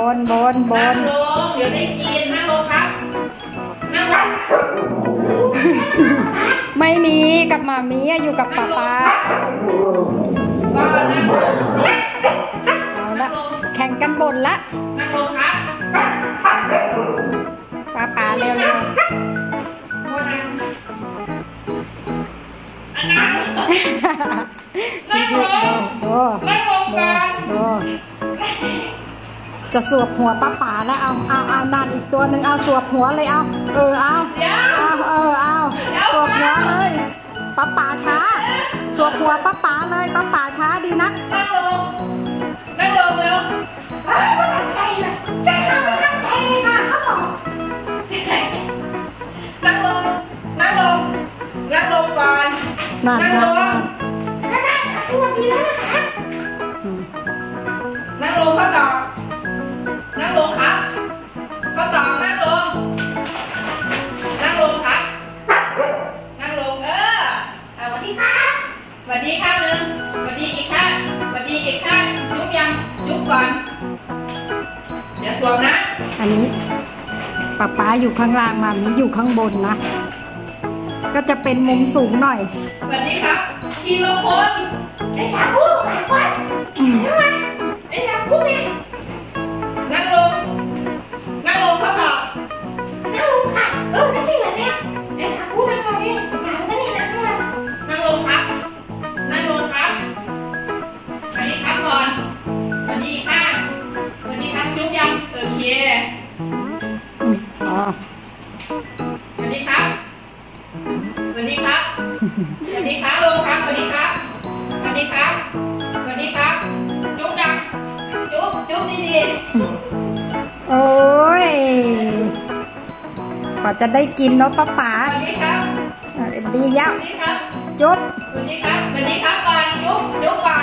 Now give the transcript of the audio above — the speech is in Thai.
นเดี๋ยวได้กินนั่งลงครับนั่งลงไม่มีกับหมามีอยู่กับป๊าป๊าก็นั่งลงสิเอาละแข่งกันบ่นละนั่งลงครับป๊าเร็วนั่งลงก่อนจะสวบหัวป๊าแล้วเอานานอีกตัวหนึ่งเอาสวบหัวเลยเอาสวบหัวเลยป๊าช้าสวบหัวป๊าเลยป๊าช้าดีนักนั่งลงเร็วไม่ตั้งใจเลยใจเขาไม่ตั้งใจเลยค่ะเขาบอกนั่งลงก่อนนั่งลงก็ได้ค่ะสวัสดีแล้วนะคะนั่งลงข้อต่อนั่งลงครับข้อต่อนั่งลงครับนั่งลงสวัสดีครับสวัสดีข้างหนึ่งสวัสดีอีกข้างสวัสดีอีกข้างยุบยังยุบก่อนอย่าสวมนะอันนี้ป๊าอยู่ข้างล่างมามีอยู่ข้างบนนะก็จะเป็นมุมสูงหน่อยสวัสดีครับทีละคนไอ้สามคู่หลายคนไอ้สามคู่เนี่ยนั่งลงเขาตอบนั่งลงค่ะนั่งสิเหรอเนี่ยไอ้สามคู่นั่งลงนี่อย่าไปตั้งนี่นั่งลงครับสวัสดีครับก่อนสวัสดีค่ะสวัสดีครับยุบยังโอเคสวัสดีครับลงครับสวัสดีครับจุ๊บดังจุ๊บดีโอ้ยกว่าจะได้กินเนาะป๊าสวัสดีครับดียะสวัสดีครับจุ๊บสวัสดีครับก่อนจุ๊บก่อน